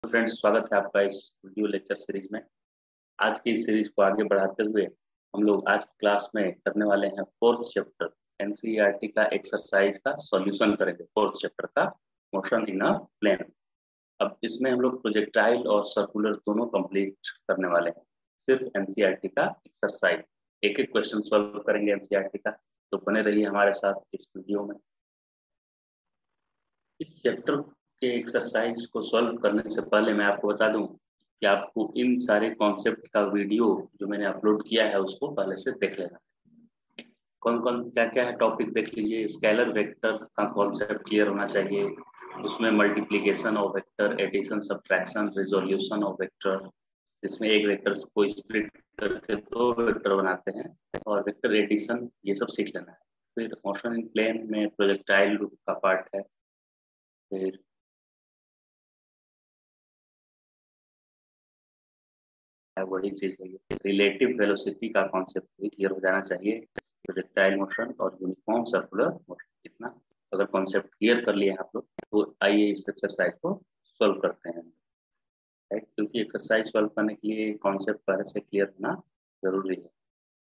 Friends, स्वागत है आपका इस वीडियो लेक्चर सीरीज में। आज की इस सीरीज को आगे बढ़ाते हुए हम लोग आज क्लास में करने वाले हैं फोर्थ चैप्टर एनसीईआरटी का एक्सरसाइज का सॉल्यूशन करेंगे। फोर्थ चैप्टर का मोशन इन अ प्लेन। अब इसमें हम लोग प्रोजेक्टाइल और सर्कुलर दोनों कंप्लीट करने वाले हैं। सिर्फ एनसीईआरटी का एक्सरसाइज, एक एक क्वेश्चन सॉल्व करेंगे एनसीईआरटी का। तो बने रहिए हमारे साथ इस वीडियो में। इस चैप्टर के एक्सरसाइज को सॉल्व करने से पहले मैं आपको बता दूं कि आपको इन सारे कॉन्सेप्ट का वीडियो जो मैंने अपलोड किया है उसको पहले से देख लेना। कौन कौन क्या क्या है टॉपिक देख लीजिए। स्केलर वेक्टर का कॉन्सेप्ट क्लियर होना चाहिए। उसमें multiplication of vector, addition, subtraction, resolution of vector, जिसमें एक वेक्टर को स्प्लिट करके दो वेक्टर बनाते हैं, और वेक्टर एडिशन, ये सब सीख लेना है। फिर मोशन इन प्लेन में प्रोजेक्टाइल का पार्ट है। फिर वही चीज है, रिलेटिव वेलोसिटी का कॉन्सेप्ट भी क्लियर हो जाना चाहिए। प्रोजेक्टाइल मोशन और यूनिफॉर्म सर्कुलर मोशन, इतना अगर कॉन्सेप्ट क्लियर कर लिए आप लोग तो आइए इस एक्सरसाइज को सॉल्व करते हैं। राइट, क्योंकि एक्सरसाइज सॉल्व करने के लिए कॉन्सेप्ट पहले से क्लियर होना जरूरी है।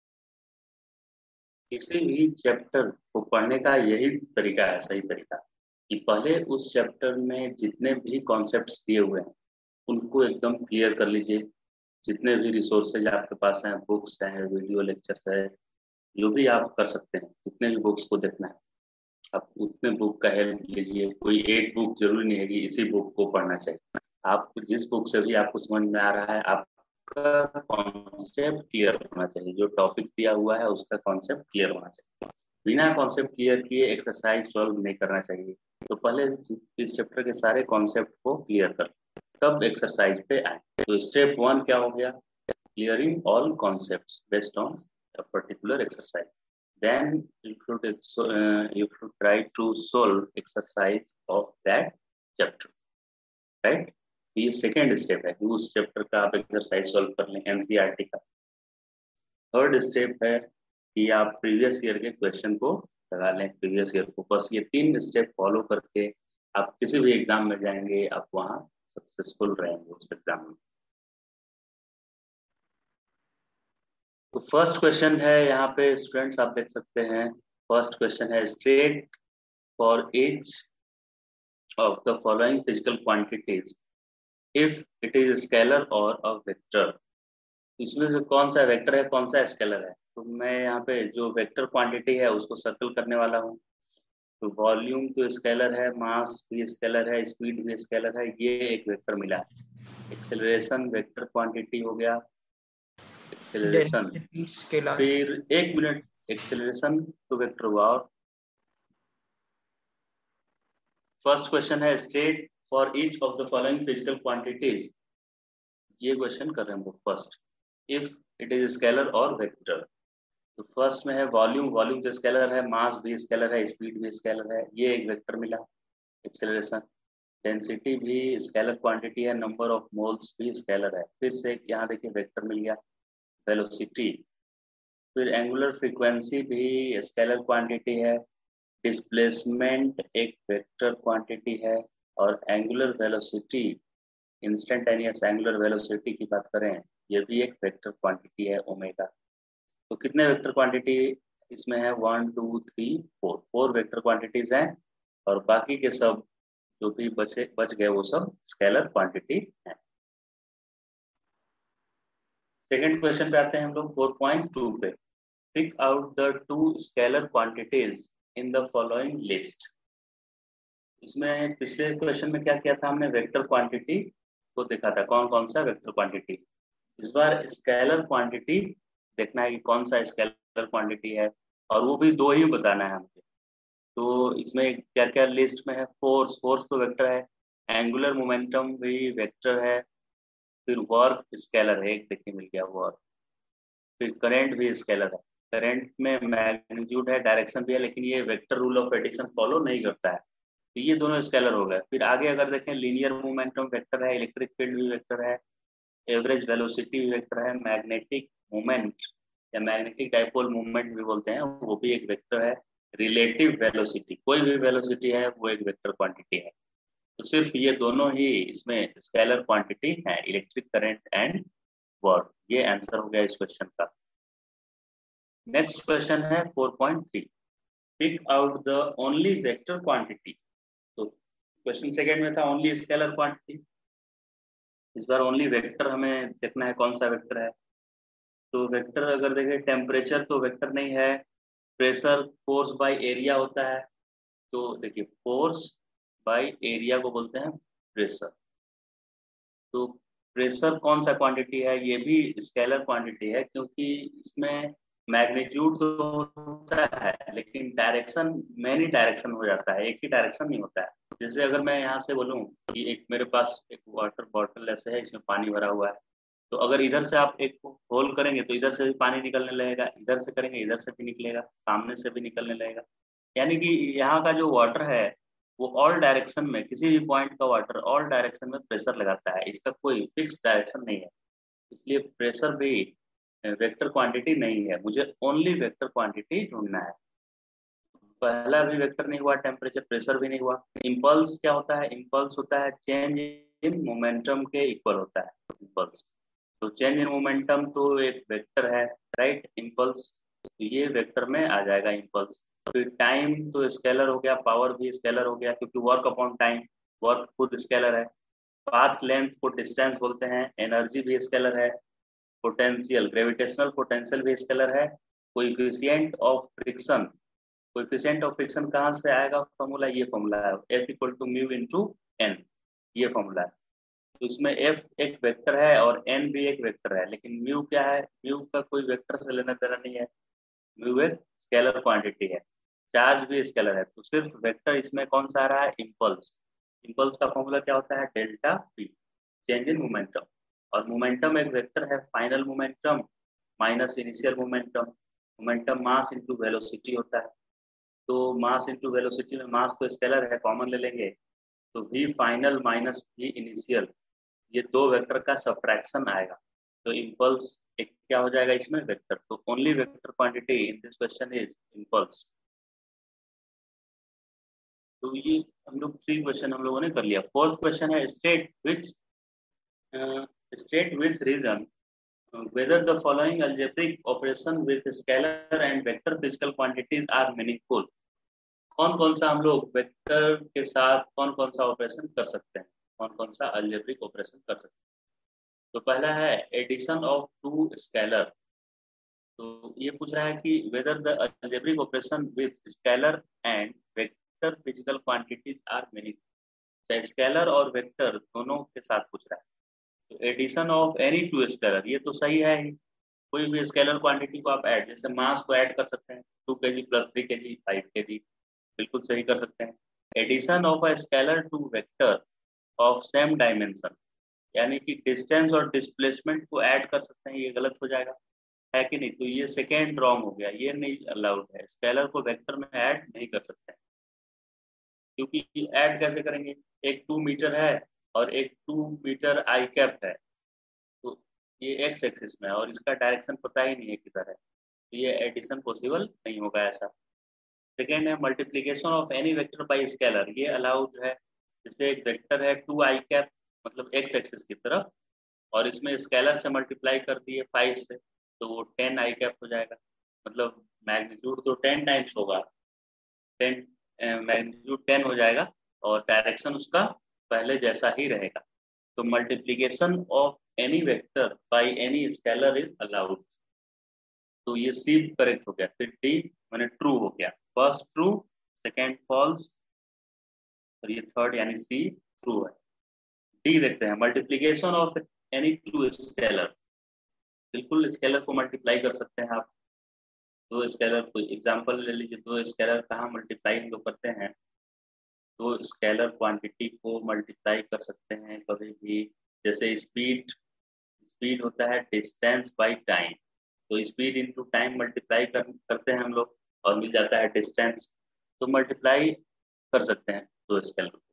किसी भी चैप्टर को पढ़ने का यही तरीका है, सही तरीका, कि पहले उस चैप्टर में जितने भी कॉन्सेप्ट्स दिए हुए हैं उनको एकदम क्लियर कर लीजिए। जितने भी रिसोर्सेज आपके पास हैं, बुक्स हैं, वीडियो लेक्चर है, जो भी आप कर सकते हैं, जितने भी बुक्स को देखना है आप उतने बुक का हेल्प लीजिए। कोई एक बुक जरूरी नहीं है कि इसी बुक को पढ़ना चाहिए। आप जिस बुक से भी आपको समझ में आ रहा है, आपका कॉन्सेप्ट क्लियर होना चाहिए। जो टॉपिक दिया हुआ है उसका कॉन्सेप्ट क्लियर होना चाहिए। बिना कॉन्सेप्ट क्लियर किए एक्सरसाइज सॉल्व नहीं करना चाहिए। तो पहले इस चैप्टर के सारे कॉन्सेप्ट को क्लियर कर, तब एक्सरसाइज पे आए। तो स्टेप 1 क्या हो गया? Clearing all concepts based on a particular exercise. Then you should try to solve exercise of that chapter, right? ये सेकेंड स्टेप है कि उस चैप्टर का आप एक्सरसाइज सॉल्व कर लें एनसीईआरटी का। थर्ड स्टेप है कि आप प्रीवियस ईयर के क्वेश्चन को लगा लें, प्रीवियस ईयर को। बस ये 3 स्टेप फॉलो करके आप किसी भी एग्जाम में जाएंगे, आप वहाँ सक्सेसफुल रहेंगे उस एग्जाम में। तो फर्स्ट क्वेश्चन है यहाँ पे स्टूडेंट्स, आप देख सकते हैं। फर्स्ट क्वेश्चन है state for each of the following physical quantities if it is scalar or a vector. इसमें से कौन सा वेक्टर है, कौन सा स्केलर है? तो मैं यहाँ पे जो वेक्टर क्वांटिटी है उसको सर्कल करने वाला हूँ। तो वॉल्यूम तो स्केलर है, मास भी स्केलर है, स्पीड भी स्केलर है, ये एक वेक्टर मिला है। एक्सेलरेशन वेक्टर क्वांटिटी हो गया, एक्सेलरेशन। Density scalar. फिर एक मिनट, एक्सेलरेशन तो वेक्टर हुआ। और फर्स्ट क्वेश्चन है state for each of the following physical quantities. ये क्वेश्चन कर रहे हैं हम लोग। First, if it is scalar और वेक्टर। तो फर्स्ट में है वॉल्यूम, वॉल्यूम तो स्केलर है, मास भी स्केलर है, स्पीड भी स्केलर है, ये एक वेक्टर मिला। एक्सेलरेशन, डेंसिटी भी स्केलर क्वांटिटी है, नंबर ऑफ मोल्स भी स्केलर है। फिर से यहाँ देखिए वेक्टर मिल गया, वेलोसिटी। फिर एंगुलर फ्रीक्वेंसी भी स्केलर क्वांटिटी है, डिस्प्लेसमेंट एक वेक्टर क्वांटिटी है, और angular velocity, instantaneous angular velocity की बात करें, ये भी एक वेक्टर क्वांटिटी है, ओमेगा। तो कितने वेक्टर क्वांटिटी इसमें है? 1 2 3 4, 4 वेक्टर क्वांटिटीज हैं, और बाकी के सब जो भी बच गए वो सब स्केलर क्वांटिटी है। सेकेंड क्वेश्चन पे आते हैं हम लोग 4.2 पे। Pick out the 2 scalar quantities in the following list. इसमें पिछले क्वेश्चन में क्या किया था हमने? वेक्टर क्वांटिटी को देखा था, कौन कौन सा वेक्टर क्वांटिटी। इस बार स्केलर क्वांटिटी देखना है कि कौन सा स्केलर क्वांटिटी है, और वो भी 2 ही बताना है हमको। तो इसमें क्या क्या लिस्ट में है? फोर्स, फोर्स तो वेक्टर है, एंगुलर मोमेंटम भी वेक्टर है, फिर वर्क स्केलर है, एक देखिए मिल गया वर्क। फिर करंट भी स्केलर है, करंट में मैग्नीट्यूड है, डायरेक्शन भी है, लेकिन ये vector rule of addition follow नहीं करता है। तो ये दोनों स्केलर हो गए। फिर आगे अगर देखें, लीनियर मोमेंटम वेक्टर है, इलेक्ट्रिक फील्ड भी वेक्टर है, एवरेज वेलोसिटी भी वेक्टर है, मैग्नेटिक मोमेंट या मैग्नेटिक डाइपोल मोमेंट भी बोलते हैं, वो भी एक वेक्टर है। रिलेटिव वेलोसिटी, कोई भी वेलोसिटी है वो एक वेक्टर क्वांटिटी है। तो सिर्फ ये दोनों ही इसमें स्केलर क्वांटिटी है, इलेक्ट्रिक करंट एंड वर्क। ये आंसर हो गया इस क्वेश्चन का। नेक्स्ट क्वेश्चन है 4.3, pick out the only vector quantity. तो क्वेश्चन सेकंड में था ओनली स्केलर क्वांटिटी, इस बार ओनली वेक्टर हमें देखना है, कौन सा वेक्टर है। तो वेक्टर अगर देखें, टेम्परेचर तो वेक्टर नहीं है, प्रेशर फोर्स बाय एरिया होता है। तो देखिए फोर्स बाय एरिया को बोलते हैं प्रेशर। तो प्रेशर कौन सा क्वांटिटी है, ये भी स्केलर क्वांटिटी है, क्योंकि इसमें मैग्नीट्यूड तो होता है लेकिन डायरेक्शन मैनी डायरेक्शन हो जाता है, एक ही डायरेक्शन नहीं होता है। जैसे अगर मैं यहाँ से बोलूँ कि एक मेरे पास एक वाटर बॉटल ऐसे है, इसमें पानी भरा हुआ है, तो अगर इधर से आप एक होल करेंगे तो इधर से भी पानी निकलने लगेगा, इधर से करेंगे इधर से भी निकलेगा, सामने से भी निकलने लगेगा। यानी कि यहाँ का जो वाटर है वो ऑल डायरेक्शन में, किसी भी पॉइंट का वाटर ऑल डायरेक्शन में प्रेशर लगाता है, इसका कोई फिक्स डायरेक्शन नहीं है। इसलिए प्रेशर भी वेक्टर क्वांटिटी नहीं है, मुझे ओनली वेक्टर क्वांटिटी ढूंढना है। पहला भी वेक्टर नहीं हुआ, टेम्परेचर प्रेशर भी नहीं हुआ। इम्पल्स क्या होता है, इम्पल्स होता है चेंज इन मोमेंटम के इक्वल होता है इम्पल्स। तो चेंज इन मोमेंटम तो एक वेक्टर है, राइट, इम्पल्स, तो ये वेक्टर में आ जाएगा इम्पल्स। फिर टाइम तो स्केलर हो गया, पावर भी स्केलर हो गया क्योंकि वर्क अपॉन टाइम, वर्क खुद स्केलर है। पाथ लेंथ को डिस्टेंस बोलते हैं, एनर्जी भी स्केलर है। पोटेंशियल, ग्रेविटेशनल पोटेंशियल भी स्केलर है। Coefficient of friction, coefficient of friction कहाँ से आएगा फॉर्मूला, ये फॉर्मूला है F equal to mu into N, ये फॉर्मूला है। तो इसमें F एक वेक्टर है और n भी एक वेक्टर है, लेकिन म्यू क्या है, म्यू का कोई वेक्टर से लेना देना नहीं है, म्यू एक स्केलर क्वांटिटी है। चार्ज भी स्केलर है, तो सिर्फ वेक्टर इसमें कौन सा आ रहा है, इम्पल्स। इम्पल्स का फॉर्मूला क्या होता है, delta P, change in momentum. और मोमेंटम एक वेक्टर है, final momentum minus initial momentum. Momentum mass into velocity होता है। तो मास इंटू वेलोसिटी में मास तो स्केलर है, कॉमन ले लेंगे, तो v final minus v initial, ये दो वेक्टर का सब्ट्रैक्शन आएगा। तो इम्पल्स एक क्या हो जाएगा इसमें, वेक्टर। तो only vector quantity in this question is impulse. तो ये हम लोग 3 क्वेश्चन हम लोगों ने कर लिया। फोर्थ क्वेश्चन है state with reason whether the following algebraic operation with scalar and vector physical quantities are meaningful। कौन कौन सा हम लोग वेक्टर के साथ कौन कौन सा ऑपरेशन कर सकते हैं, कौन कौन सा अलजेब्रिक ऑपरेशन कर सकते हैं। तो पहला है एडिशन ऑफ टू स्केलर। तो ये पूछ रहा है कि whether the algebraic operation with scalar and vector physical quantities are meaning. Scalar और वेक्टर दोनों के साथ पूछ रहा है। तो addition of any two scalar, ये तो सही है ही, कोई भी स्केलर क्वांटिटी को आप ऐड, जैसे मास को ऐड कर सकते हैं, 2 kg प्लस 3 kg 5 kg, बिल्कुल सही कर सकते हैं। Addition of a scalar to vector of same dimension, यानी कि डिस्टेंस और डिस्प्लेसमेंट को ऐड कर सकते हैं, ये गलत हो जाएगा, है कि नहीं। तो ये सेकेंड रॉन्ग हो गया, ये नहीं अलाउड है, स्केलर को वेक्टर में ऐड नहीं कर सकते हैं। क्योंकि ऐड कैसे करेंगे, एक 2 मीटर है और एक 2 मीटर आई कैप है, तो ये एक्स एक्सिस में है और इसका डायरेक्शन पता ही नहीं है किधर है, तो ये एडिशन पॉसिबल नहीं होगा ऐसा। सेकेंड है multiplication of any vector by scalar, ये अलाउड है। जैसे एक वेक्टर है 2 आई कैप, मतलब एक्स एक्सिस की तरफ, और इसमें स्केलर से मल्टीप्लाई कर दिए 5 से, तो वो 10 आई कैप हो जाएगा। मतलब मैग्नीट्यूड तो 10 टाइम्स होगा, 10 मैग्नीट्यूड 10 हो जाएगा और डायरेक्शन उसका पहले जैसा ही रहेगा। तो multiplication of any vector by any scalar is allowed. तो ये सी करेक्ट हो गया। फिर डी मैंने ट्रू हो गया, फर्स्ट ट्रू, सेकेंड फॉल्स, और ये थर्ड यानी सी ट्रू है। डी देखते हैं, multiplication of any two scalar, बिल्कुल स्केलर को मल्टीप्लाई कर सकते हैं आप। दो स्केलर, कोई एग्जांपल ले लीजिए, दो स्केलर कहाँ मल्टीप्लाई हम लोग करते हैं, दो स्केलर क्वांटिटी को मल्टीप्लाई कर सकते हैं कभी भी। जैसे स्पीड, स्पीड होता है डिस्टेंस बाय टाइम, तो स्पीड इंटू टाइम मल्टीप्लाई करते हैं हम लोग और मिल जाता है डिस्टेंस, तो मल्टीप्लाई कर सकते हैं दो स्केलर को।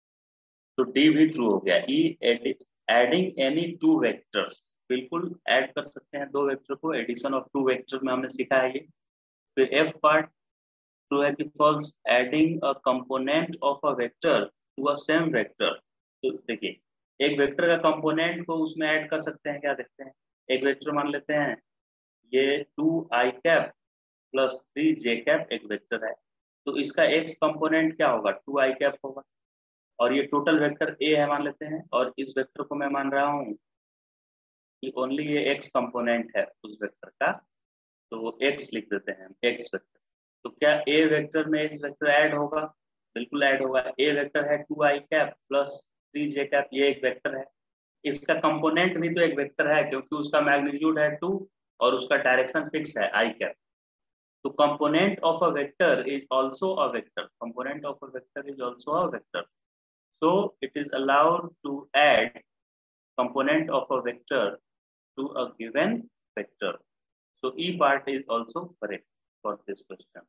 तो डी भी ट्रू हो गया। E adding any two vectors, बिल्कुल ऐड कर सकते हैं दो वेक्टर को, एडिशन ऑफ टू वेक्टर में हमने सीखा है ये। फिर एफ पार्ट ट्रू है कि false, adding a component of a vector to a same vector. तो देखिए एक वेक्टर का कंपोनेंट को उसमें ऐड कर सकते हैं, क्या देखते हैं। एक वेक्टर मान लेते हैं, ये 2 i cap plus 3 j cap एक वेक्टर है। तो इसका एक्स कंपोनेंट क्या होगा, 2 i कैप होगा। और ये टोटल वेक्टर ए है मान लेते हैं, और इस वेक्टर को मैं मान रहा हूँ कि ओनली ये एक्स कंपोनेंट है उस वेक्टर का। तो वो एक्स लिख देते हैं हम, एक्स वेक्टर। तो क्या ए वेक्टर में एक्स वेक्टर ऐड होगा, बिल्कुल ऐड होगा। ए वेक्टर है 2 i cap plus 3 j cap, ये एक वेक्टर है। इसका कंपोनेंट भी तो एक वेक्टर है, क्योंकि उसका मैग्नीट्यूड है 2 और उसका डायरेक्शन फिक्स है i कैप। तो component of a vector is also a vector. Component of a vector is also a vector. So it is allowed to add component of a vector to a given vector. So E part is also correct for this question.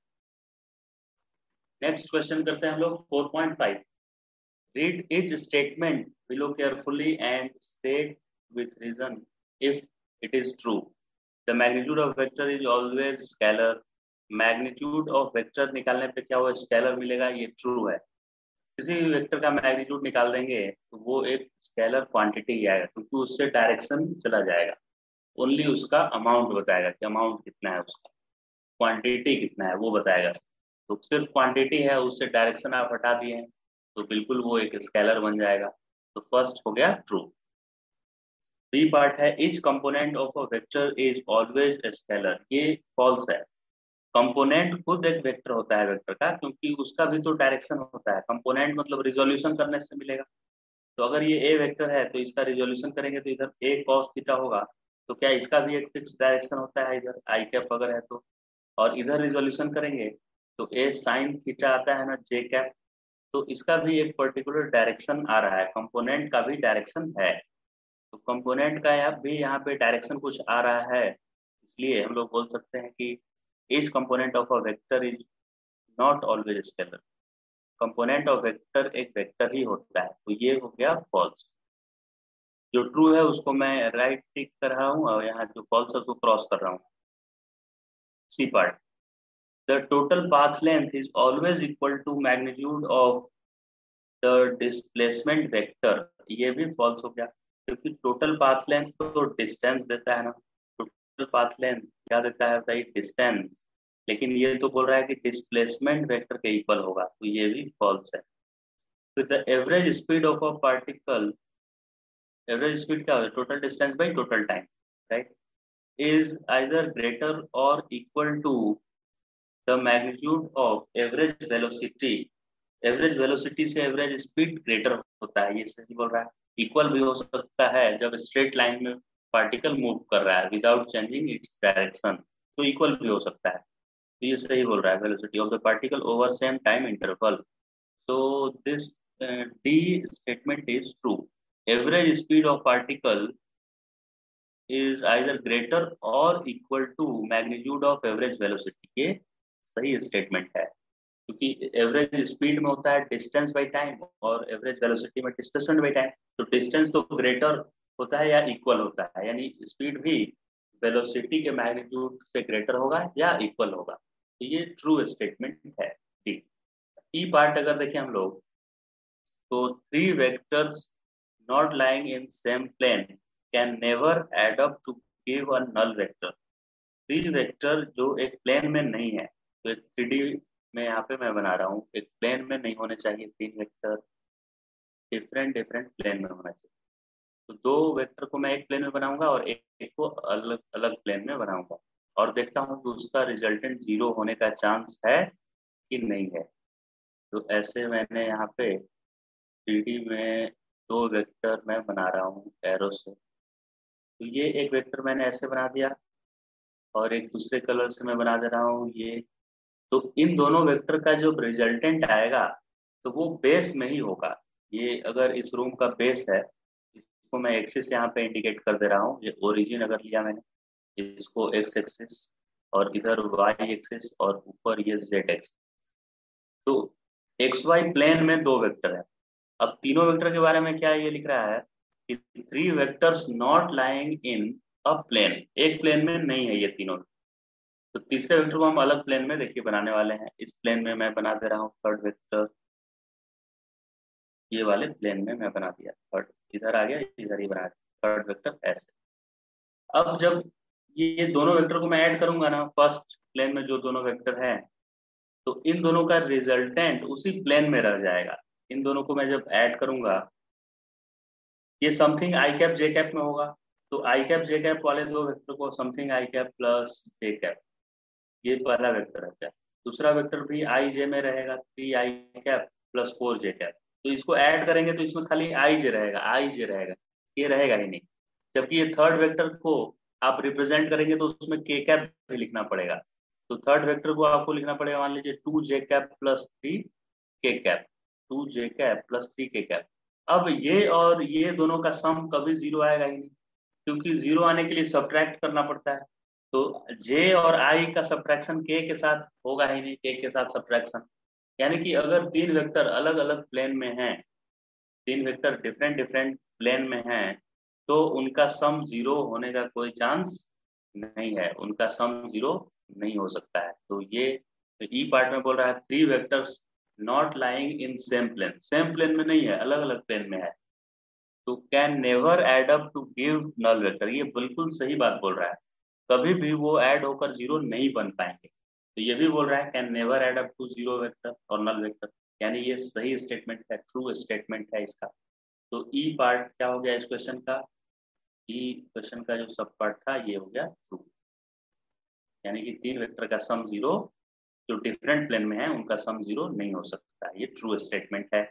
Next question करते हैं हम लोग 4.5. Read each statement below carefully and state with reason if it is true. The magnitude of vector is always scalar. Magnitude of vector निकालने पे क्या हुआ, scalar मिलेगा, ये ट्रू है। किसी भी वेक्टर का मैग्नीट्यूड निकाल देंगे तो वो एक स्केलर क्वांटिटी ही आएगा, क्योंकि उससे डायरेक्शन चला जाएगा। ओनली उसका अमाउंट बताएगा कि अमाउंट कितना है उसका, क्वांटिटी कितना है वो बताएगा। तो सिर्फ क्वांटिटी है, उससे डायरेक्शन आप हटा दिए हैं तो बिल्कुल वो एक स्केलर बन जाएगा। तो फर्स्ट हो गया ट्रू। बी पार्ट है, each component of a vector is always a scalar, ये फॉल्स है। कंपोनेंट खुद एक वेक्टर होता है वेक्टर का, क्योंकि उसका भी तो डायरेक्शन होता है। कंपोनेंट मतलब रिजोल्यूशन करने से मिलेगा। तो अगर ये ए वेक्टर है तो इसका रिजोल्यूशन करेंगे तो इधर ए कॉस थीटा होगा। तो क्या इसका भी एक फिक्स डायरेक्शन होता है इधर i कैप अगर है तो। और इधर रिजोल्यूशन करेंगे तो ए साइन थीटा आता है ना j कैप। तो इसका भी एक पर्टिकुलर डायरेक्शन आ रहा है, कंपोनेंट का भी डायरेक्शन है। तो कंपोनेंट का यहाँ पे डायरेक्शन कुछ आ रहा है, इसलिए हम लोग बोल सकते हैं कि each component of a vector is not always scalar. Component of vector एक वेक्टर ही होता है। तो ये हो गया फॉल्स। जो ट्रू है उसको मैं राइट टिक कर रहा हूँ, और यहाँ जो फॉल्स है उसको क्रॉस कर रहा हूँ। C part, the total path length is always equal to magnitude of the displacement vector, ये भी फॉल्स हो गया। क्योंकि टोटल पाथ लेंथ तो डिस्टेंस देता है ना, टोटल पाथ लेंथ क्या देता है बताइए, डिस्टेंस। लेकिन ये तो बोल रहा है कि डिस्प्लेसमेंट वेक्टर के इक्वल होगा, तो ये भी फॉल्स है। तो the average speed of a particle, average speed क्या होता है, total distance by total time, right, is either greater or equal to the magnitude of average velocity. Average velocity से एवरेज स्पीड ग्रेटर होता है, ये सही बोल रहा है। इक्वल भी हो सकता है जब स्ट्रेट लाइन में पार्टिकल मूव कर रहा है विदाउट चेंजिंग इट्स डायरेक्शन, तो इक्वल भी हो सकता है। तो ये सही बोल रहा है, velocity of the particle over same time interval. So this D statement is true. Average speed of particle is either greater or equal to magnitude of average velocity. ये सही स्टेटमेंट है, क्योंकि एवरेज स्पीड में होता है distance by time और average velocity में displacement by time. तो डिस्टेंस तो ग्रेटर होता है या इक्वल होता है, यानी स्पीड भी वेलोसिटी के मैग्नीट्यूड से ग्रेटर होगा या इक्वल होगा। तो ये ट्रू स्टेटमेंट है डी। ई पार्ट अगर देखें हम लोग, तो three vectors not lying in same plane can never add up to give a null vector. Three vector जो एक प्लेन में नहीं है, तो एक 3D में यहाँ पे मैं बना रहा हूँ, एक प्लेन में नहीं होने चाहिए तीन वेक्टर, डिफरेंट डिफरेंट प्लेन में होना चाहिए। तो दो वेक्टर को मैं एक प्लेन में बनाऊंगा और एक को अलग अलग प्लेन में बनाऊंगा, और देखता हूँ कि उसका रिजल्टेंट 0 होने का चांस है कि नहीं है। तो ऐसे मैंने यहाँ पे 3D में दो वेक्टर मैं बना रहा हूँ एरो से। तो ये एक वेक्टर मैंने ऐसे बना दिया, और एक दूसरे कलर से मैं बना दे रहा हूँ ये। तो इन दोनों वेक्टर का जो रिजल्टेंट आएगा तो वो बेस में ही होगा। ये अगर इस रूम का बेस है, इसको मैं एक्सिस यहाँ पे इंडिकेट कर दे रहा हूँ। ये ओरिजिन अगर लिया मैंने, इसको एक्स एक्सिस, और इधर वाई एक्सिस, और ऊपर ये जेड एक्सिस। तो एक्स वाई प्लेन में दो वेक्टर है। अब तीनों वेक्टर के बारे में क्या ये लिख रहा है कि three vectors not lying in a plane, एक प्लेन में नहीं है ये तीनों। तो तीसरे वेक्टर को हम अलग प्लेन में देखिए बनाने वाले हैं। इस प्लेन में मैं बना दे रहा हूँ थर्ड वेक्टर, ये वाले प्लेन में मैं बना दिया, थर्ड इधर आ गया, इधर ही बना दिया थर्ड वेक्टर ऐसे। अब जब ये दोनों वेक्टर को मैं ऐड करूंगा ना फर्स्ट प्लेन में जो दोनों वेक्टर हैं, तो इन दोनों का रिजल्टेंट उसी प्लेन में रह जाएगा। इन दोनों को मैं जब ऐड करूंगा, ये something i cap j cap में होगा, तो आई कैप जे कैप वाले दो वेक्टर को something i cap plus j cap, ये पहला वेक्टर है क्या। दूसरा वेक्टर भी आई जे में रहेगा, 3 i cap plus 4 j cap. तो इसको ऐड करेंगे तो इसमें खाली आई जे रहेगा, आई जे रहेगा, ये रहेगा ही नहीं। जबकि ये थर्ड वेक्टर को आप रिप्रेजेंट करेंगे तो उसमें के कैप भी लिखना पड़ेगा। तो थर्ड वेक्टर को आपको लिखना पड़ेगा, मान लीजिए 2 जे कैप प्लस 3 के कैप, 2 जे कैप प्लस 3 के कैप। अब ये और ये दोनों का सम कभी जीरो आएगा ही नहीं, क्योंकि जीरो आने के लिए सब्ट्रैक्ट करना पड़ता है। तो जे और आई का सब्ट्रैक्शन के साथ होगा ही नहीं, के साथ सब्ट्रैक्शन। यानी कि अगर तीन वेक्टर अलग अलग प्लेन में हैं, तीन वेक्टर डिफरेंट डिफरेंट प्लेन में हैं, तो उनका सम जीरो होने का कोई चांस नहीं है, उनका सम जीरो नहीं हो सकता है। तो ये ई पार्ट में बोल रहा है 3 vectors not lying in same plane में नहीं है, अलग अलग प्लेन में है, तो can never add up to give null vector. ये बिल्कुल सही बात बोल रहा है, कभी भी वो ऐड होकर जीरो नहीं बन पाएंगे। तो ये भी बोल रहा है can never add up to zero vector और नल वेक्टर, यानी ये सही स्टेटमेंट है, ट्रू स्टेटमेंट है इसका। तो ई पार्ट क्या हो गया इस क्वेश्चन का, ई क्वेश्चन का जो सब पार्ट था ये हो गया ट्रू, यानी कि तीन वेक्टर का सम जीरो जो डिफरेंट प्लेन में है उनका सम जीरो नहीं हो सकता, ये ट्रू स्टेटमेंट है।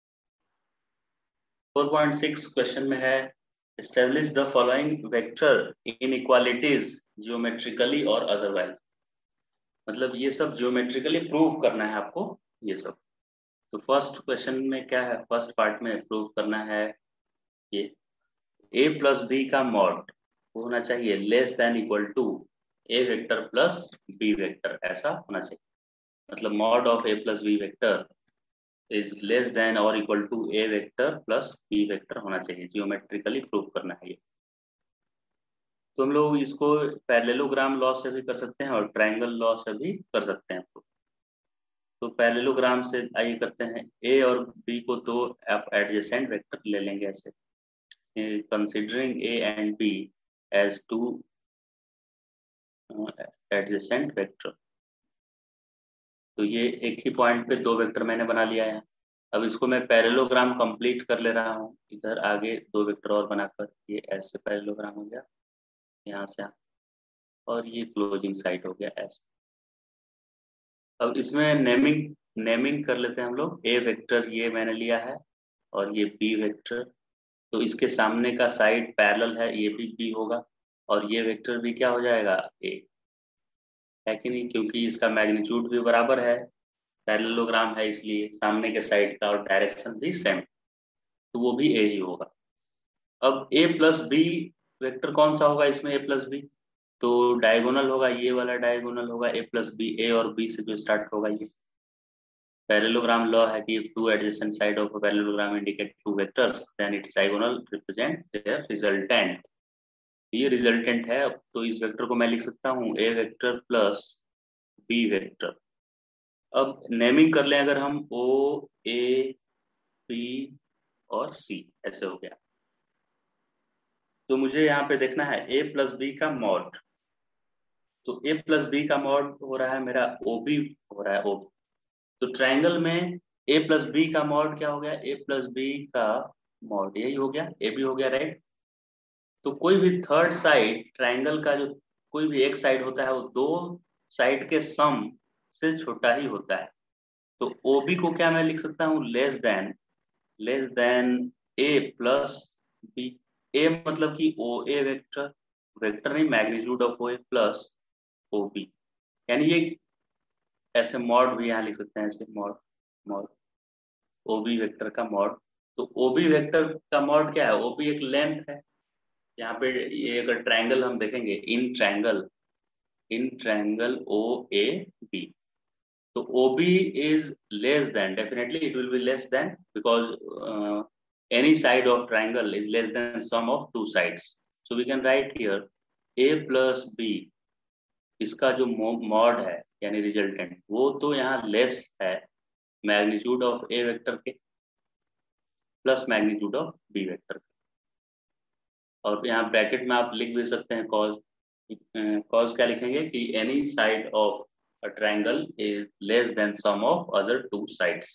4.6 क्वेश्चन में है establish the following vector inequalities geometrically or otherwise. मतलब ये सब जियोमेट्रिकली प्रूव करना है आपको ये सब। तो फर्स्ट क्वेश्चन में क्या है, फर्स्ट पार्ट में प्रूव करना है ये ए प्लस बी का मॉड होना चाहिए less than equal to A vector plus B vector, ऐसा होना चाहिए। मतलब mod of A plus B vector is less than or equal to A vector plus B vector होना चाहिए, जियोमेट्रिकली प्रूव करना है ये। तो हम लोग इसको पैरेललोग्राम लॉ से भी कर सकते हैं और ट्रायंगल लॉ से भी कर सकते हैं। तो पैरेललोग्राम से आइए करते हैं, ए और बी को दो आप एडजेसेंट वेक्टर ले लेंगे ऐसे, considering A and B as two adjacent vector. तो ये एक ही पॉइंट पे दो वेक्टर मैंने बना लिया है। अब इसको मैं पैरेललोग्राम कंप्लीट कर ले रहा हूँ, इधर आगे दो वेक्टर और बनाकर, ये ऐसे पैरेललोग्राम हो गया यहाँ से यहाँ, और ये क्लोजिंग साइड हो गया ऐसे। अब इसमें नेमिंग नेमिंग कर लेते हैं हम लोग, ए वेक्टर ये मैंने लिया है और ये बी वेक्टर, तो इसके सामने का साइड पैरेलल है, ये भी बी होगा और ये वेक्टर भी क्या हो जाएगा, ए, है कि नहीं, क्योंकि इसका मैग्नीट्यूड भी बराबर है, पैरेललोग्राम है इसलिए सामने के साइड का और डायरेक्शन भी सेम, तो वो भी ए ही होगा। अब ए प्लस बी वेक्टर कौन सा होगा इसमें, ए प्लस बी, तो डायगोनल होगा, ये वाला डायगोनल होगा ए प्लस बी, ए और बी से जो स्टार्ट होगा ये। पैरेललोग्राम लॉ है कि if two adjacent side of a parallelogram indicate two vectors then its diagonal represent their resultant। ये रिजल्टेंट है। अब तो इस वेक्टर को मैं लिख सकता हूँ A vector plus B vector. अब नेमिंग कर लें अगर हम, ओ ए बी और सी ऐसे हो गया। तो मुझे यहाँ पे देखना है ए प्लस बी का मॉड, तो ए प्लस बी का मॉड हो रहा है मेरा ओ बी, हो रहा है ओ। तो ट्रायंगल में ए प्लस बी का मॉड क्या हो गया, ए प्लस बी का मॉड यही हो गया, ए बी हो गया, राइट। तो कोई भी थर्ड साइड ट्रायंगल का जो कोई भी एक साइड होता है वो दो साइड के सम से छोटा ही होता है। तो ओ बी को क्या मैं लिख सकता हूँ, less than A plus B. A मतलब कि ओ ए वेक्टर, वेक्टर नहीं, magnitude of O A plus O B, यानी ये ऐसे मॉड भी यहाँ लिख सकते हैं ऐसे, mod mod O B vector का मॉड। तो ओ बी वेक्टर का मॉड क्या है, ओ बी एक लेंथ है। यहाँ पे ये अगर ट्रायंगल हम देखेंगे, in triangle O A B, तो O B is less than, definitely it will be less than, because any side of triangle is less than sum of two sides, so we can write here a plus b, इसका जो mod है यानी resultant वो तो यहाँ less है magnitude of A vector के, plus magnitude of B vector. और यहाँ ब्रैकेट में आप लिख भी सकते हैं कॉज। कॉज क्या लिखेंगे कि any side of a triangle is less than sum of other two sides.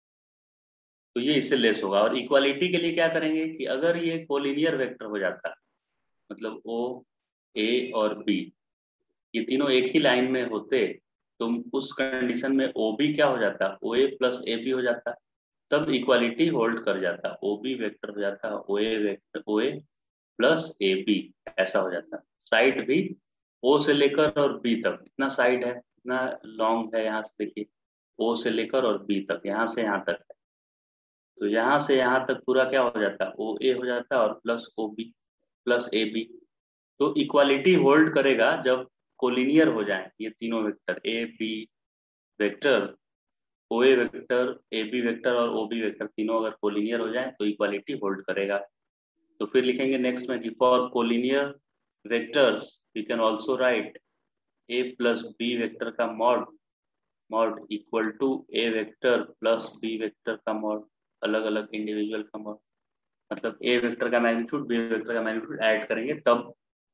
तो ये इससे लेस होगा। और इक्वालिटी के लिए क्या करेंगे कि अगर ये कोलिनियर वेक्टर हो जाता, मतलब ओ ए और बी ये तीनों एक ही लाइन में होते, तो उस कंडीशन में ओ बी क्या हो जाता, O A plus A B हो जाता। तब इक्वालिटी होल्ड कर जाता, ओ बी वेक्टर हो जाता O A vector O A plus A B, ऐसा हो जाता। साइड भी ओ से लेकर और बी तक इतना साइड है, इतना लॉन्ग है, यहाँ से देखिए ओ से लेकर और बी तक, यहाँ से यहाँ तक है। तो यहाँ से यहाँ तक पूरा क्या हो जाता, ओ ए हो जाता और plus O B plus A B. तो इक्वालिटी होल्ड करेगा जब कोलिनियर हो जाए ये तीनों vector, A B vector, O A vector, A B vector और ओ बी वेक्टर तीनों अगर कोलिनियर हो जाए तो इक्वालिटी होल्ड करेगा। तो फिर लिखेंगे नेक्स्ट में कि for collinear vectors we can also write A plus B vector का mod mod equal to A vector plus B vector का मॉड, अलग अलग इंडिविजुअल का मॉड। मतलब ए वेक्टर का मैग्नीट्यूड बी वेक्टर का मैग्नीट्यूड ऐड करेंगे तब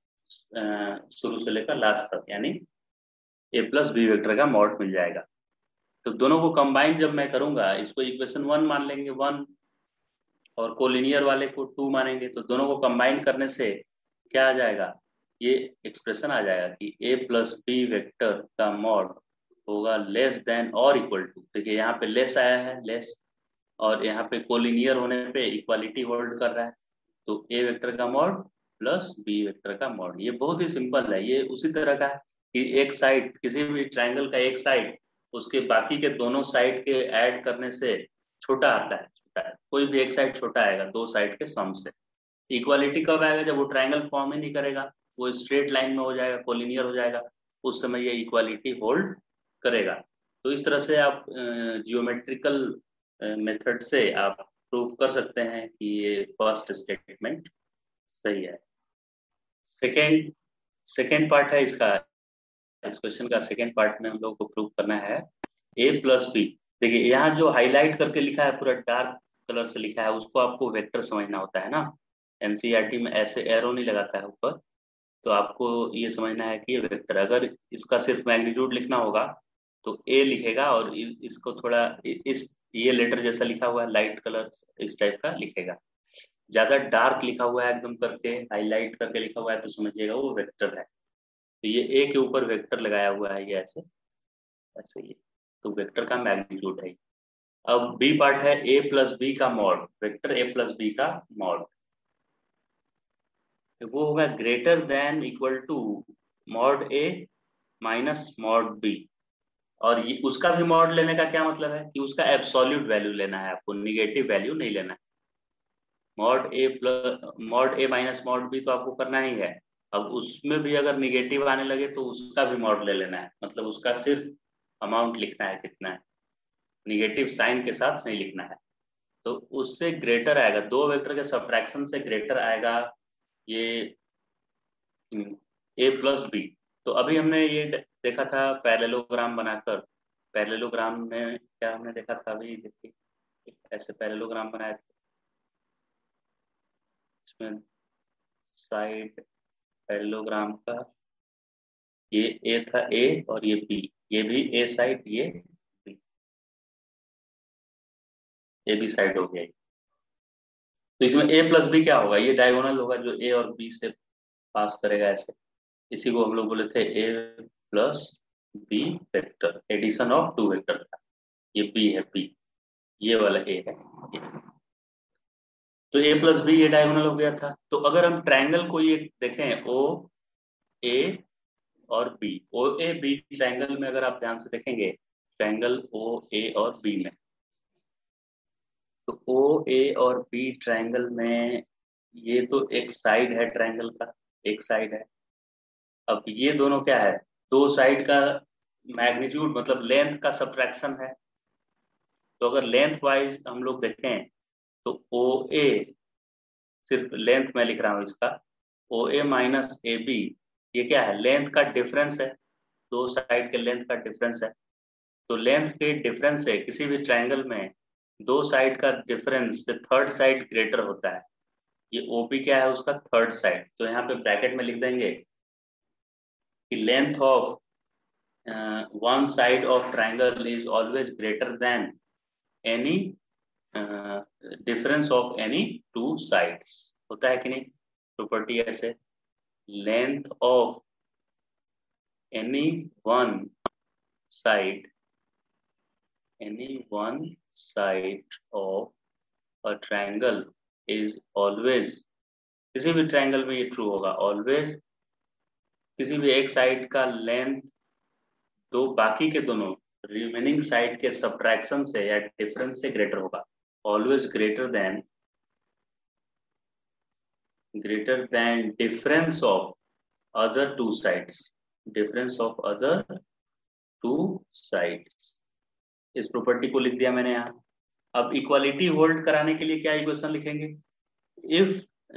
शुरू से लेकर लास्ट तक, यानी ए प्लस बी वेक्टर का मॉड मिल जाएगा। तो दोनों को कंबाइन जब मैं करूंगा, इसको इक्वेशन 1 मान लेंगे 1 और कोलिनियर वाले को 2 मानेंगे, तो दोनों को कंबाइन करने से क्या आ जाएगा, ये एक्सप्रेशन आ जाएगा कि ए प्लस बी वेक्टर का मॉड होगा less than or equal to. देखिए यहाँ पे लेस आया है, लेस, और यहाँ पे कोलिनियर होने पे इक्वालिटी होल्ड कर रहा है। तो ए वेक्टर का मॉड प्लस बी वेक्टर का मॉड, ये बहुत ही सिंपल है। ये उसी तरह का है कि एक साइड, किसी भी ट्रायंगल का एक साइड उसके बाकी के दोनों साइड के ऐड करने से छोटा आता है, छोटा है, कोई भी एक साइड छोटा आएगा दो साइड के सम से। इक्वालिटी कब आएगा, जब वो ट्रायंगल फॉर्म ही नहीं करेगा, वो स्ट्रेट लाइन में हो जाएगा, कोलिनियर हो जाएगा, उस समय ये इक्वालिटी होल्ड करेगा। तो इस तरह से आप जियोमेट्रिकल मेथड से आप प्रूव कर सकते हैं कि ये फर्स्ट स्टेटमेंट सही है। सेकेंड सेकेंड पार्ट है इसका, इस क्वेश्चन का सेकेंड पार्ट में हम लोग को प्रूव करना है ए प्लस बी। देखिए यहाँ जो हाईलाइट करके लिखा है, पूरा डार्क कलर से लिखा है, उसको आपको वेक्टर समझना होता है ना। एनसीईआरटी में ऐसे एरो नहीं लगाता है ऊपर, तो आपको ये समझना है कि ये वेक्टर, अगर इसका सिर्फ मैग्नीट्यूड लिखना होगा तो ए लिखेगा और इसको थोड़ा इस ये लेटर जैसा लिखा हुआ है लाइट कलर इस टाइप का लिखेगा। ज्यादा डार्क लिखा हुआ है एकदम करके, हाईलाइट करके लिखा हुआ है, तो समझिएगा वो वेक्टर है। तो ये ए के ऊपर वेक्टर लगाया हुआ है, ये ऐसे ऐसे ये, तो वेक्टर का मैग्नीट्यूड है। अब बी पार्ट है ए प्लस बी का mod, vector A plus B का मॉड, वो होगा greater than equal to mod A minus mod B. और ये उसका भी मॉड लेने का क्या मतलब है कि उसका एब्सोल्यूट वैल्यू लेना है आपको, निगेटिव वैल्यू नहीं लेना है। Mod A plus mod A minus mod B तो आपको करना ही है। अब उसमें भी अगर निगेटिव आने लगे तो उसका भी मॉड ले लेना है, मतलब उसका सिर्फ अमाउंट लिखना है कितना है, निगेटिव साइन के साथ नहीं लिखना है। तो उससे ग्रेटर आएगा, दो वेक्टर के सब्ट्रैक्शन से ग्रेटर आएगा ये ए प्लस बी। तो अभी हमने ये देखा था पैरेललोग्राम बनाकर, पैरेललोग्राम में क्या हमने देखा था, अभी देखिए ऐसे पैरेललोग्राम बनाया था, इसमें साइड पैरेललोग्राम का ये ए था, ए और ये बी, ये भी ए साइड, ये बी, ए बी साइड हो गया। तो इसमें ए प्लस बी क्या होगा, ये डायगोनल होगा जो ए और बी से पास करेगा ऐसे, इसी को हम लोग बोले थे A plus B vector, addition of two vector था। ये बी है, बी ये वाला ए है ये। तो ए प्लस बी ये डायगोनल हो गया था। तो अगर हम ट्रायंगल को ये देखें ओ ए और B, O A B triangle में अगर आप ध्यान से देखेंगे, ट्रायंगल ओ ए और बी में, तो ओ ए और बी ट्रायंगल में ये तो एक साइड है ट्रायंगल का, एक साइड है। अब ये दोनों क्या है, दो साइड का मैग्नीट्यूड मतलब लेंथ का सब्ट्रैक्शन है। तो अगर लेंथ वाइज हम लोग देखें तो ओ ए, सिर्फ लेंथ में लिख रहा हूँ इसका, ओ ए माइनस ए बी, ये क्या है, लेंथ का डिफरेंस है, दो साइड के लेंथ का डिफरेंस है। तो लेंथ के डिफरेंस से किसी भी ट्रायंगल में दो साइड का डिफरेंस से थर्ड साइड ग्रेटर होता है, ये ओपी क्या है उसका थर्ड साइड। तो यहाँ पे ब्रैकेट में लिख देंगे कि length of one side of triangle is always greater than any difference of any two sides. होता है कि नहीं प्रॉपर्टी ऐसे, length of any one side, any one side of a triangle is always, किसी भी ट्रायंगल में ये true होगा, ऑलवेज किसी भी एक साइड का लेंथ दो बाकी के दोनों रिमेनिंग साइड के सब्ट्रैक्शन से या डिफरेंस से ग्रेटर होगा, always greater than difference of other two sides, difference of other two sides. इस प्रॉपर्टी को लिख दिया मैंने यहाँ। अब इक्वालिटी होल्ड कराने के लिए क्या इक्वेशन लिखेंगे, if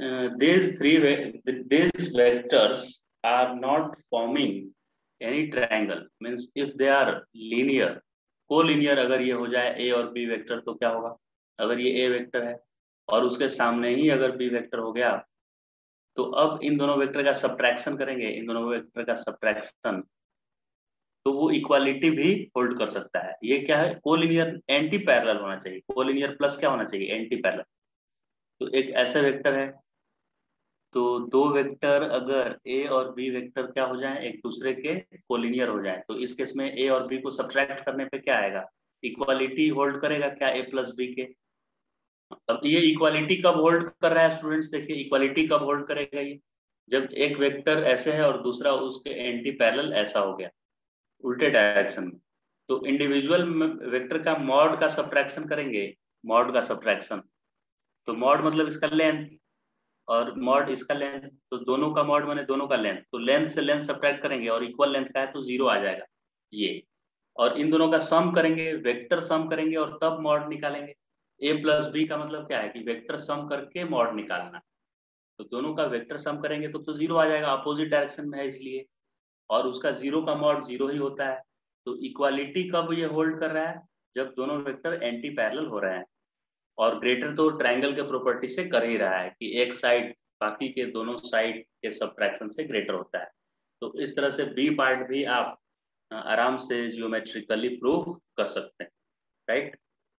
these vectors are not forming any triangle, means if they are linear, collinear अगर ये हो जाए a और b वेक्टर तो क्या होगा, अगर ये a वेक्टर है और उसके सामने ही अगर b वेक्टर हो गया तो अब इन दोनों वेक्टर का सब्ट्रैक्शन करेंगे, इन दोनों वेक्टर का सब्ट्रैक्शन, तो वो इक्वालिटी भी होल्ड कर सकता है। ये क्या है, कोलिनियर एंटी पैरेलल होना चाहिए, कोलिनियर प्लस क्या होना चाहिए एंटी पैरेलल। तो एक ऐसा वेक्टर है, तो दो वेक्टर अगर ए और बी वेक्टर क्या हो जाए एक दूसरे के कोलिनियर हो जाए, तो इस केस में ए और बी को सब्ट्रैक्ट करने पे क्या आएगा, इक्वालिटी होल्ड करेगा क्या ए प्लस बी के। अब ये इक्वालिटी कब होल्ड कर रहा है स्टूडेंट्स, देखिए इक्वालिटी कब होल्ड करेगा ये, जब एक वेक्टर ऐसे है और दूसरा उसके एंटी पैरेलल ऐसा हो गया उल्टे डायरेक्शन में, तो इंडिविजुअल वेक्टर का मॉड का सब्ट्रैक्शन करेंगे, मॉड का सब्ट्रैक्शन, तो मॉड मतलब इसका लेंथ और मॉड इसका लेंथ, तो दोनों का मॉड माने दोनों का लेंथ, तो लेंथ से लेंथ सब्ट्रैक्ट करेंगे और इक्वल लेंथ का है तो जीरो आ जाएगा ये, और इन दोनों का सम करेंगे, वेक्टर सम करेंगे और तब मॉड निकालेंगे। ए प्लस बी का मतलब क्या है कि वेक्टर सम करके मॉड निकालना, तो दोनों का वेक्टर सम करेंगे तो जीरो आ जाएगा, अपोजिट डायरेक्शन में है इसलिए, और उसका जीरो का मॉड जीरो ही होता है। तो इक्वालिटी कब ये होल्ड कर रहा है, जब दोनों वेक्टर एंटी पैरेलल हो रहे हैं, और ग्रेटर तो ट्रायंगल के प्रॉपर्टी से कर ही रहा है कि एक साइड बाकी के दोनों साइड के सब्ट्रैक्शन से ग्रेटर होता है। तो इस तरह से बी पार्ट भी आप आराम से जियोमेट्रिकली प्रूव कर सकते हैं, राइट।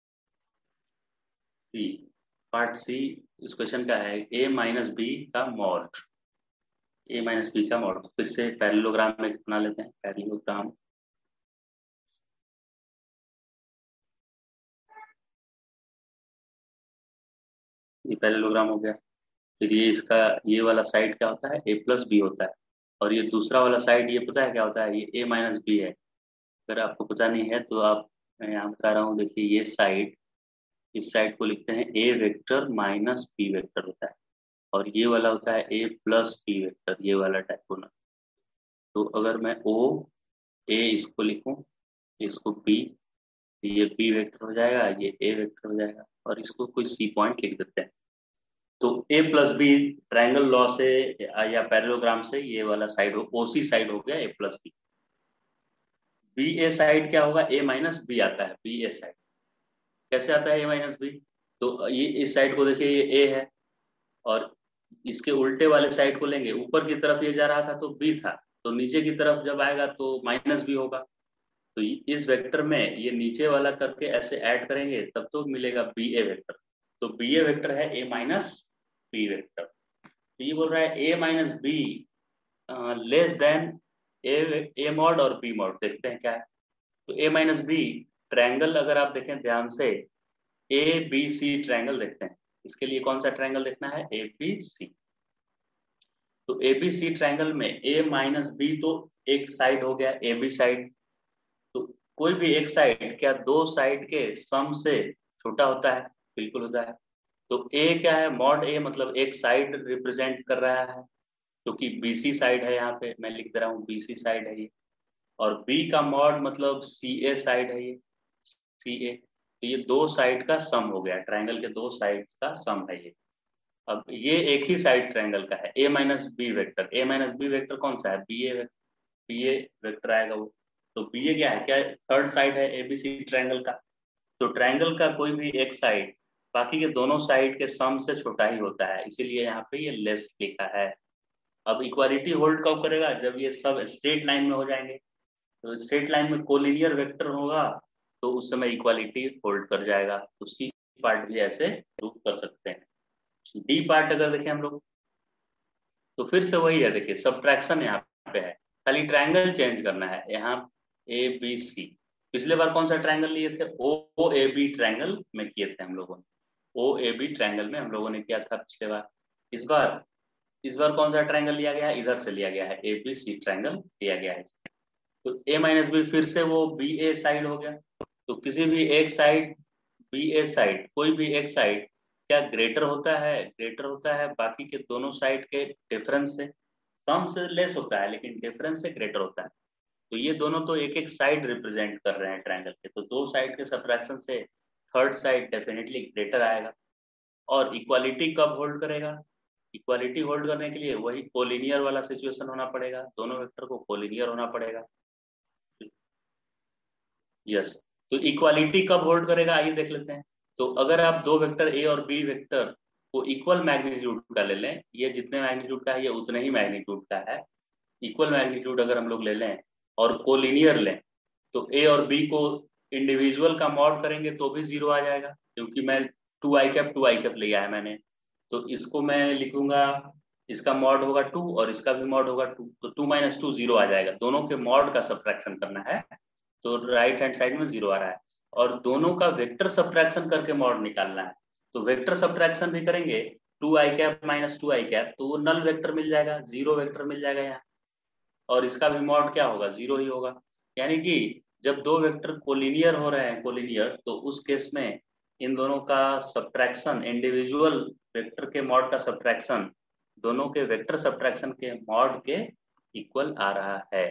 सी, पार्ट सी इस क्वेश्चन का है ए माइनस बी का मॉड, ए माइनस बी का मॉड, फिर से पैरेललोग्राम में बना लेते हैं, पैरेललोग्राम ये पैरेललोग्राम हो गया। फिर ये इसका ये वाला साइड क्या होता है ए प्लस बी होता है, और ये दूसरा वाला साइड ये पता है क्या होता है, ये ए माइनस बी है। अगर आपको पता नहीं है तो आप, मैं यहाँ बता रहा हूँ, देखिए ये साइड, इस साइड को लिखते हैं A vector minus B vector होता है, और ये वाला होता है ए प्लस बी वेक्टर, ये वाला टाइप। तो अगर मैं ओ ए इसको लिखूं, इसको बी, ये बी वेक्टर हो जाएगा, ये ए वेक्टर हो जाएगा, और इसको कोई सी पॉइंट लिख देते हैं। तो A plus B triangle law से या पैरेललोग्राम से ये वाला साइड हो, ओसी साइड हो गया A plus B. B A side क्या होगा, ए माइनस बी आता है, बी ए साइड कैसे आता है ए माइनस बी, तो ये इस साइड को देखिए ये ए है, और इसके उल्टे वाले साइड को लेंगे, ऊपर की तरफ ये जा रहा था तो बी था, तो नीचे की तरफ जब आएगा तो माइनस बी होगा, तो इस वेक्टर में ये नीचे वाला करके ऐसे ऐड करेंगे तब तो मिलेगा बी ए वेक्टर। तो बी ए वेक्टर है ए माइनस बी वेक्टर, तो ये बोल रहा है A minus B less than A mod और बी मॉड, देखते हैं क्या है। तो ए माइनस बी ट्रायंगल अगर आप देखें ध्यान से, ए बी सी ट्रायंगल देखते हैं, इसके लिए कौन सा ट्रायंगल देखना है, ए बी सी। तो ए बी सी ट्रायंगल में ए माइनस बी तो एक साइड हो गया ए बी साइड, तो कोई भी एक साइड क्या दो साइड के सम से छोटा होता है, बिल्कुल होता है। तो ए क्या है, मॉड ए मतलब एक साइड रिप्रेजेंट कर रहा है, क्योंकि बीसी साइड है, यहाँ पे मैं लिख दे रहा हूँ बीसी साइड है ये, और बी का मॉड मतलब सी ए साइड है ये, सी ए, तो ये दो साइड का सम हो गया, ट्रायंगल के दो साइड का सम है ये। अब ये एक ही साइड ट्रायंगल का है, A minus B vector, A minus B vector कौन सा है, बी ए वेक्टर आएगा वो। तो बी ए क्या है, क्या थर्ड साइड है एबीसी ट्रायंगल का, तो ट्रायंगल का कोई भी एक साइड बाकी के दोनों साइड के सम से छोटा ही होता है, इसीलिए यहाँ पे ये लेस लिखा है। अब इक्वालिटी होल्ड कब करेगा, जब ये सब स्ट्रेट लाइन में हो जाएंगे। तो स्ट्रेट लाइन में कोलिनियर वेक्टर होगा तो उस समय इक्वालिटी होल्ड कर जाएगा। तो सी पार्ट भी ऐसे प्रूव कर सकते हैं। डी पार्ट अगर देखें हम लोग तो फिर से वही है, देखिए सब्ट्रैक्शन यहाँ पे है, खाली ट्रायंगल चेंज करना है। यहाँ ए बी सी, पिछले बार कौन सा ट्रायंगल लिए थे, ओ ए बी ट्रायंगल में किए थे हम लोगों ने, ओ ए बी ट्रायंगल में हम लोगों ने किया था पिछले बार। इस बार कौन सा ट्रायंगल लिया गया है, इधर से लिया गया है, ए बी सी ट्रायंगल लिया गया है। तो ए माइनस बी फिर से वो बी ए साइड हो गया। तो किसी भी एक साइड, बी ए साइड, कोई भी एक साइड क्या ग्रेटर होता है, ग्रेटर होता है बाकी के दोनों साइड के डिफरेंस से। सम से लेस होता है लेकिन डिफरेंस से ग्रेटर होता है। तो ये दोनों तो एक एक साइड रिप्रेजेंट कर रहे हैं ट्रायंगल के, तो दो साइड के सब्ट्रैक्शन से थर्ड साइड डेफिनेटली ग्रेटर आएगा। और इक्वालिटी कब होल्ड करेगा, इक्वालिटी होल्ड करने के लिए वही कोलिनियर वाला सिचुएशन होना पड़ेगा, दोनों वेक्टर को कोलिनियर होना पड़ेगा। यस, तो इक्वालिटी कब होल्ड करेगा आइए देख लेते हैं। तो अगर आप दो वेक्टर ए और बी वेक्टर को इक्वल मैग्नीट्यूड का ले लें, ये जितने मैग्नीट्यूड का है ये उतने ही मैग्नीट्यूड का है, इक्वल मैग्नीट्यूड अगर हम लोग ले लें और कोलिनियर लें, तो ए और बी को इंडिविजुअल का मॉड करेंगे तो भी जीरो आ जाएगा, क्योंकि मैं टू आई कैप लिया है मैंने। तो इसको मैं लिखूंगा, इसका मॉड होगा टू और इसका भी मॉड होगा टू, तो टू माइनस टू जीरो आ जाएगा, दोनों के मॉड का सब्ट्रैक्शन करना है। तो राइट हैंड साइड में जीरो आ रहा है और दोनों का वेक्टर सब्ट्रैक्शन करके मॉड निकालना है। तो वेक्टर सब्ट्रैक्शन भी करेंगे, two i cap minus two i cap, तो वो नल वेक्टर मिल जाएगा, जीरो वेक्टर मिल जाएगा यहाँ। और इसका भी मॉड क्या होगा, जीरो ही होगा। यानी कि जब दो वेक्टर कोलिनियर हो रहे हैं, कोलिनियर, तो उस केस में इन दोनों का सब्ट्रैक्शन, इंडिविजुअल वेक्टर के मॉड का सब्ट्रैक्शन दोनों के वेक्टर सब्ट्रैक्शन के मॉड के इक्वल आ रहा है।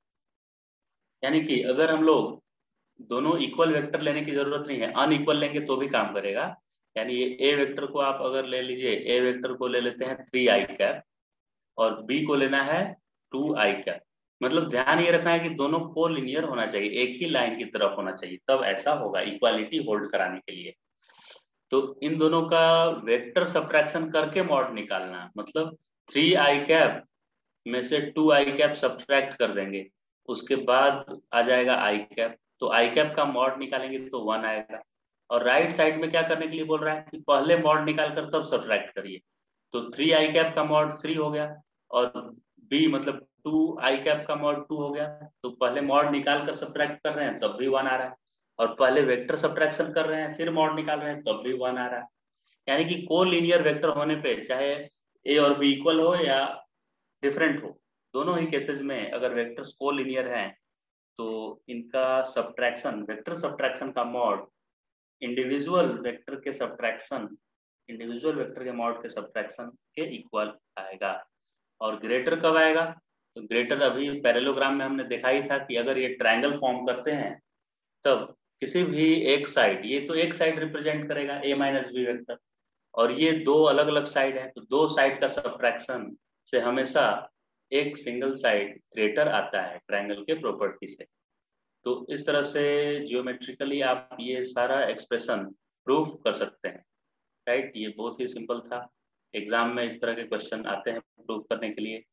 यानी कि अगर हम लोग दोनों इक्वल वेक्टर लेने की जरूरत नहीं है, अनइक्वल लेंगे तो भी काम करेगा। यानी ये ए वेक्टर को आप अगर ले लीजिए, ए वेक्टर को ले लेते हैं थ्री आई कैप और बी को लेना है टू आई कैप। मतलब ध्यान ये रखना है कि दोनों को लिनियर होना चाहिए, एक ही लाइन की तरफ होना चाहिए, तब ऐसा होगा इक्वालिटी होल्ड कराने के लिए। तो इन दोनों का वेक्टर सब्ट्रैक्शन करके मॉड निकालना, मतलब थ्री आई कैप में से टू आई कैप सब्ट्रैक्ट कर देंगे, उसके बाद आ जाएगा आई कैप, तो आई कैप का मॉड निकालेंगे तो वन आएगा। और राइट साइड में क्या करने के लिए बोल रहा है कि पहले मॉड निकाल कर तब सब्ट्रैक्ट करिए। तो थ्री आई कैप का मॉड थ्री हो गया और बी मतलब टू आई कैप का मॉड टू हो गया। तो पहले मॉड निकाल कर सब्ट्रैक्ट कर रहे हैं तब भी वन आ रहा है, और पहले वेक्टर सब्ट्रैक्शन कर रहे हैं फिर मॉड निकाल रहे हैं तब भी वन आ रहा है। यानी कि को लीनियर वेक्टर होने पे चाहे ए और बी इक्वल हो या डिफरेंट हो, दोनों ही केसेस में अगर वेक्टर्स को लीनियर हैं तो इनका सब्ट्रैक्शन, वेक्टर सब्ट्रैक्शन का मॉड इंडिविजुअल वेक्टर के सब्ट्रैक्शन, इंडिविजुअल वेक्टर के मॉड के सब्ट्रैक्शन के इक्वल आएगा। और ग्रेटर कब आएगा, तो ग्रेटर अभी पैरेललोग्राम में हमने देखा ही था कि अगर ये ट्रायंगल फॉर्म करते हैं तब किसी भी एक साइड, ये तो एक साइड रिप्रेजेंट करेगा ए माइनस बी वेक्टर, और ये दो अलग अलग साइड है, तो दो साइड का सब्ट्रैक्शन से हमेशा एक सिंगल साइड ग्रेटर आता है ट्रायंगल के प्रॉपर्टी से। तो इस तरह से जियोमेट्रिकली आप ये सारा एक्सप्रेशन प्रूफ कर सकते हैं। राइट, ये बहुत ही सिंपल था, एग्जाम में इस तरह के क्वेश्चन आते हैं प्रूफ करने के लिए।